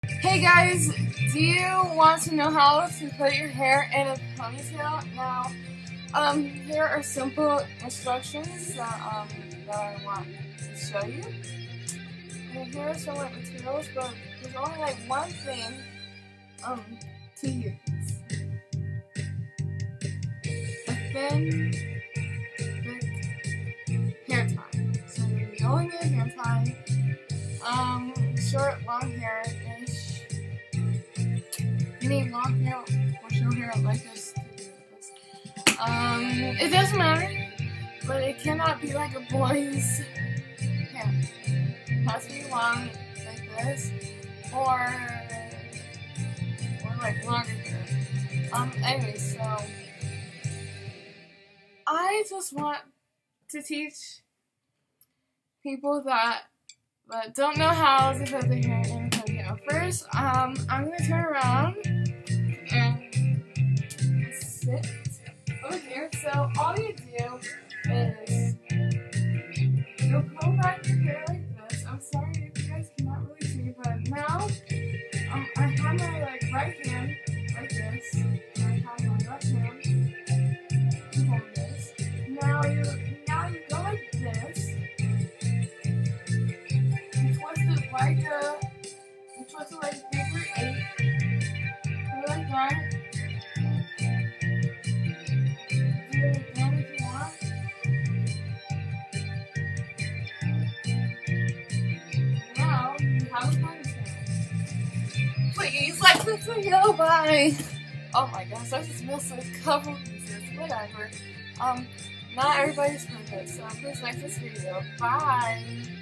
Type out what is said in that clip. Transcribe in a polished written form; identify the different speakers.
Speaker 1: Hey guys, do you want to know how to put your hair in a ponytail? Now, here are simple instructions that I want to show you. And here are some materials, but there's only one thing to use. A thin, thick hair tie. So you only need a hair tie. Short, long hair-ish. You need long hair or short hair like this to do this. It doesn't matter, but it cannot be like a boy's hair. It has to be long like this, or like longer hair. Anyway, so I just want to teach people that don't know how to put their hair in a ponytail. First, I'm gonna turn around and sit over here. So all you do is you'll pull back your hair like this. I'm sorry if you guys cannot really see, but now I have my right hand like this. And I have my left hand to hold this. Now you go like this. Twist it like figure 8. Put it like that. Do it again if you want. Now you have a ponytail. Please like this video. Bye. Oh my gosh, I just missed a couple pieces. Whatever. Not everybody's perfect, so please like this video. Bye.